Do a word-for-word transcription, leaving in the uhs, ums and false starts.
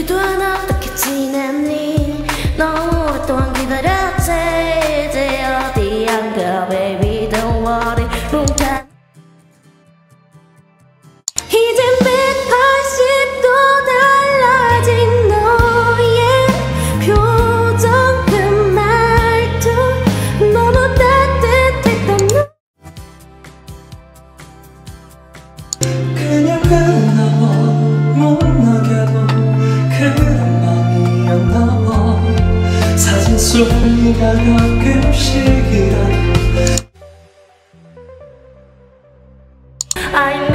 그동안 어떻게 지냈니? 너무 오랫동안 기다렸지. 이제 어디 안 가 baby don't worry room time. 이젠 백팔십 도 달라진 너의 표정 그 말투 너무 따뜻했던 너. 그냥 끝나봐 못나게도 그런 맘이었나봐. 사진 소리가 가끔씩이라 I